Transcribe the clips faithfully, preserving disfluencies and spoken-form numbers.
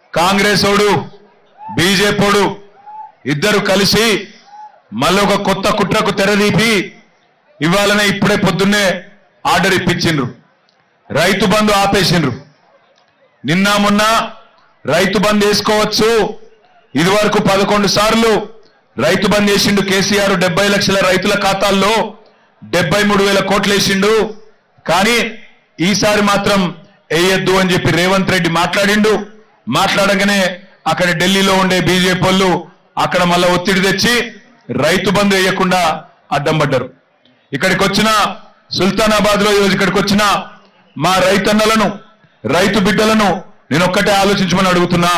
కాంగ్రెస్ ఓడు బీజేపీడు ఇద్దరు కలిసి మళ్ళీ ఒక కొత్త కుట్రకు తెరదీపి ఇవాళనే ఇప్పుడే పొద్దున్నే ఆర్డర్ ఇప్పించిండ్రు. రైతు బంధు ఆపేసిండ్రు. నిన్న మొన్న రైతు బంధు వేసుకోవచ్చు, ఇదివరకు పదకొండు సార్లు రైతు బంధు వేసిండు కేసీఆర్. డెబ్బై లక్షల రైతుల ఖాతాల్లో డెబ్బై మూడు వేల కోట్లు వేసిండు. కానీ ఈసారి మాత్రం వేయద్దు అని చెప్పి రేవంత్ రెడ్డి మాట్లాడిండు. మాట్లాడగానే అక్కడ ఢిల్లీలో ఉండే బీజేపీ వాళ్ళు అక్కడ మళ్ళా ఒత్తిడి తెచ్చి రైతు బంధు వేయకుండా అడ్డం పడ్డారు. ఇక్కడికి వచ్చిన సుల్తానాబాద్ లో ఈరోజు ఇక్కడికి వచ్చిన మా రైతన్నలను రైతు బిడ్డలను నేను ఒక్కటే ఆలోచించమని అడుగుతున్నా.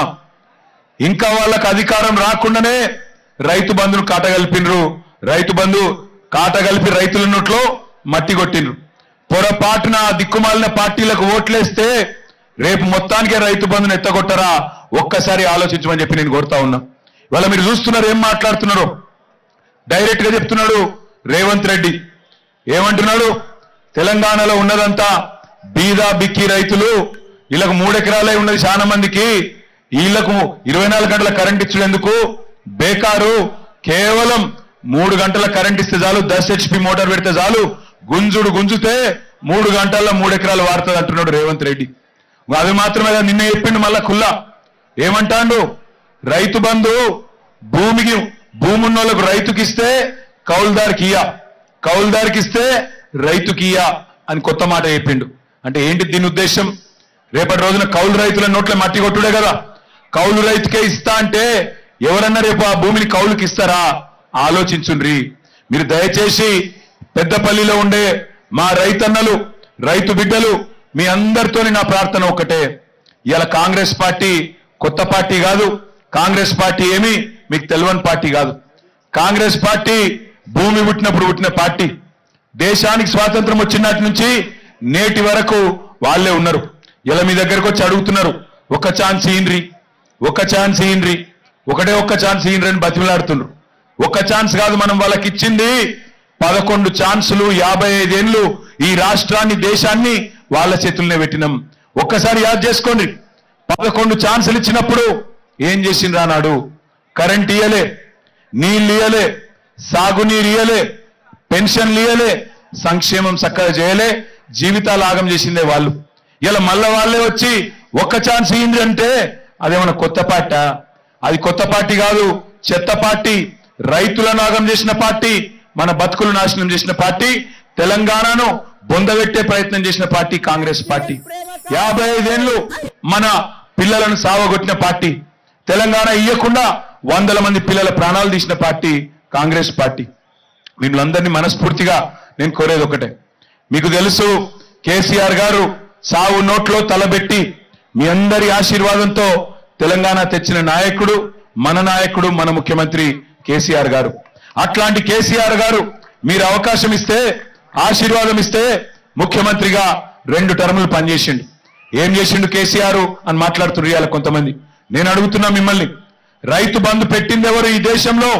ఇంకా వాళ్ళకు అధికారం రాకుండానే రైతు బంధును కాటగలిపినరు. రైతు బంధు కాటగలిపి రైతుల నోట్లో మట్టి కొట్టినరు. పొరపాటున దిక్కుమాలిన పార్టీలకు ఓట్లేస్తే రేపు మొత్తానికే రైతు బంధును ఎత్తగొట్టరా ఒక్కసారి ఆలోచించమని చెప్పి నేను కోరుతా ఉన్నా. ఇవాళ మీరు చూస్తున్నారు ఏం మాట్లాడుతున్నారో. డైరెక్ట్ గా చెప్తున్నాడు రేవంత్ రెడ్డి. ఏమంటున్నాడు? తెలంగాణలో ఉన్నదంతా బీదా బిక్కి రైతులు, వీళ్ళకు మూడెకరాలే ఉన్నది చాలా మందికి, వీళ్లకు ఇరవై నాలుగు గంటల కరెంట్ ఇచ్చేందుకు బేకారు, కేవలం మూడు గంటల కరెంట్ ఇస్తే చాలు, దస్ హెచ్పి మోటార్ పెడితే చాలు, గుంజుడు గుంజుతే మూడు గంటల్లో మూడెకరాలు వాడుతుంది అంటున్నాడు రేవంత్ రెడ్డి. అది మాత్రమే నిన్న చెప్పిండు మళ్ళా కుల్లా. ఏమంటాడు? రైతు బంధు భూమికి భూమి ఉన్నోళ్ళకు రైతుకిస్తే కౌలుదారికి ఇయ్యా, కౌలుదారికి ఇస్తే రైతుకి ఇయ్యా అని కొత్త మాట చెప్పిండు. అంటే ఏంటి దీని ఉద్దేశం? రేపటి రోజున కౌలు రైతుల నోట్ల మట్టి కొట్టుడే కదా. కౌలు రైతుకే ఇస్తా అంటే ఎవరన్నా రేపు ఆ భూమిని కౌలుకి ఇస్తారా? ఆలోచించుండ్రి మీరు దయచేసి. పెద్దపల్లిలో ఉండే మా రైతన్నలు రైతు బిడ్డలు మీ అందరితోని నా ప్రార్థన ఒక్కటే. ఇవాళ కాంగ్రెస్ పార్టీ కొత్త పార్టీ కాదు. కాంగ్రెస్ పార్టీ ఏమి మీకు తెలియని పార్టీ కాదు. కాంగ్రెస్ పార్టీ భూమి పుట్టినప్పుడు పుట్టిన పార్టీ. దేశానికి స్వాతంత్రం వచ్చినటి నుంచి నేటి వరకు వాళ్ళే ఉన్నారు. ఇలా మీ దగ్గరకు వచ్చి అడుగుతున్నారు, ఒక ఛాన్స్ ఇయ్యండ్రి, ఒక ఛాన్స్ ఇయ్యండ్రి, ఒకటే ఒక్క ఛాన్స్ ఇయ్యండ్రి అని బతిమలాడుతున్నారు. ఒక్క ఛాన్స్ కాదు, మనం వాళ్ళకి ఇచ్చింది పదకొండు ఛాన్సులు. యాభై ఐదేళ్లు ఈ రాష్ట్రాన్ని దేశాన్ని వాళ్ళ చేతుల్నే పెట్టినాం. ఒక్కసారి యాద్ చేసుకోండి. పదకొండు ఛాన్సులు ఇచ్చినప్పుడు ఏం చేసిండ్రా నాడు? కరెంట్ ఇయ్యలే, నీళ్ళు ఇయ్యలే, సాగునీరు ఇయ్యలే, పెన్షన్లు ఇయ్యలే, సంక్షేమం చక్కగా చేయలే, జీవితాలు ఆగం చేసిందే వాళ్ళు. ఇలా మళ్ళా వాళ్ళే వచ్చి ఒక్క ఛాన్స్ ఇయ్యండి అంటే అదేమన్నా కొత్త పార్టీ? అది కొత్త పార్టీ కాదు, చెత్త పార్టీ. రైతులను ఆగం చేసిన పార్టీ, మన బతుకులు నాశనం చేసిన పార్టీ, తెలంగాణను బొందబెట్టే ప్రయత్నం చేసిన పార్టీ కాంగ్రెస్ పార్టీ. యాభై ఐదేళ్లు మన పిల్లలను సావగొట్టిన పార్టీ, తెలంగాణ ఇయ్యకుండా వందల మంది పిల్లల ప్రాణాలు తీసిన పార్టీ కాంగ్రెస్ పార్టీ. వీళ్ళందరినీ మనస్ఫూర్తిగా నేను కోరేది ఒకటే. మీకు తెలుసు కేసీఆర్ గారు సావు నోట్లో తలబెట్టి మీ అందరి ఆశీర్వాదంతో తెలంగాణ తెచ్చిన నాయకుడు మన నాయకుడు మన ముఖ్యమంత్రి కేసీఆర్ గారు. అట్లాంటి కేసీఆర్ గారు మీరు అవకాశం ఇస్తే, ఆశీర్వాదం ఇస్తే ముఖ్యమంత్రిగా రెండు టర్ములు పనిచేసిండు. ఏం చేసిండు కేసీఆర్ అని మాట్లాడుతున్నారు ఇవాళ కొంతమంది. నేను అడుగుతున్నా మిమ్మల్ని, రైతు బంధు పెట్టింది ఎవరు ఈ దేశంలో?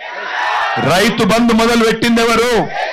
రైతు బంధు మొదలు పెట్టింది ఎవరు?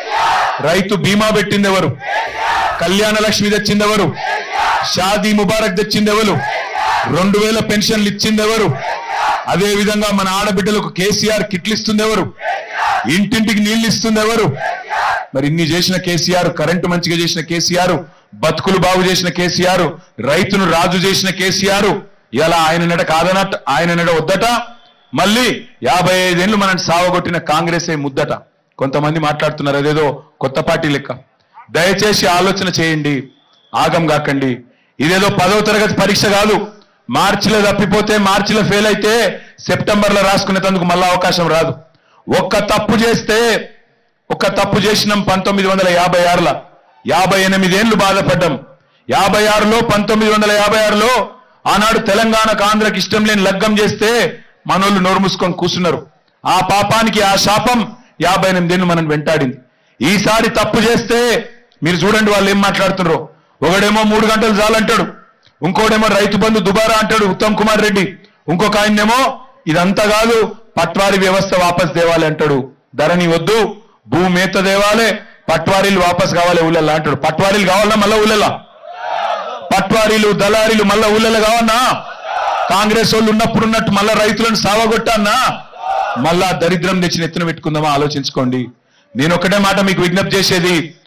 రైతు బీమా పెట్టింది ఎవరు? కళ్యాణ లక్ష్మి తెచ్చింది ఎవరు? షాదీ ముబారక్ తెచ్చింది ఎవరు? రెండు వేల పెన్షన్లు ఇచ్చింది ఎవరు? అదే విధంగా మన ఆడబిడ్డలకు కేసీఆర్ కిట్లు ఇస్తుంది ఎవరు? ఇంటింటికి నీళ్లు ఇస్తుంది ఎవరు? మరి ఇన్ని చేసిన కేసీఆర్, కరెంటు మంచిగా చేసిన కేసీఆర్, బతుకులు బాగు చేసిన కేసీఆర్, రైతును రాజు చేసిన కేసీఆర్ ఇలా ఆయన నడ కాదనట, ఆయన నడ వద్దట. మళ్ళీ యాభై ఐదేళ్లు మనం సావగొట్టిన కాంగ్రెసే ముద్దట. కొంతమంది మాట్లాడుతున్నారు అదేదో కొత్త పార్టీ లెక్క. దయచేసి ఆలోచన చేయండి, ఆగం కాకండి. ఇదేదో పదవ తరగతి పరీక్ష కాదు. మార్చిలో తప్పిపోతే, మార్చిలో ఫెయిల్ అయితే సెప్టెంబర్లో రాసుకునేందుకు మళ్ళా అవకాశం రాదు. ఒక్క తప్పు చేస్తే, ఒక్క తప్పు చేసినాం పంతొమ్మిది వందల యాభై ఆరులో యాభై ఎనిమిదేళ్లు బాధపడ్డాం. యాభై ఆరులో పంతొమ్మిది వందల యాభై ఆరులో ఆనాడు తెలంగాణకు ఆంధ్రకి ఇష్టం లేని లగ్గం చేస్తే మనోళ్ళు నోరు మూసుకొని కూర్చున్నారు. ఆ పాపానికి ఆ శాపం యాభై ఎనిమిదేళ్లు మనం వెంటాడింది. ఈసారి తప్పు చేస్తే మీరు చూడండి వాళ్ళు ఏం మాట్లాడుతున్నారు. ఒకడేమో మూడు గంటలు చాలంటాడు, ఇంకోడేమో రైతు బంధు దుబారా అంటాడు ఉత్తమ్ కుమార్ రెడ్డి, ఇంకొక ఆయనేమో ఇదంతా కాదు పట్వారీ వ్యవస్థ వాపస్ దేవాలి అంటాడు. ధరణి వద్దు, భూమేత దేవాలే, పట్వారీలు వాపస్ కావాలి ఊళ్ళల్లా అంటాడు. పట్వారీలు కావాలన్నా మళ్ళా ఊళ్ళల్లా? పట్వారీలు దళారీలు మళ్ళా ఊళ్ళల్లో కావన్నా? కాంగ్రెస్ వాళ్ళు ఉన్నప్పుడు ఉన్నట్టు మళ్ళా రైతులను సావగొట్టన్నా మళ్ళా దరిద్రం తెచ్చి నెత్తిన పెట్టుకుందామా ఆలోచించుకోండి. నేను ఒకటే మాట మీకు విజ్ఞప్తి చేసేది,